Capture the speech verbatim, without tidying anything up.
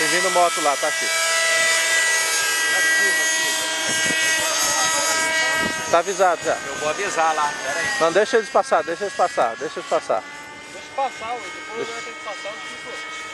Tem vindo moto lá, tá aqui. Tá avisado já. Eu vou avisar lá, pera aí. Não, deixa eles passar, deixa eles passar, deixa eles passar. Deixa passar, depois vai ter que passar o tipo.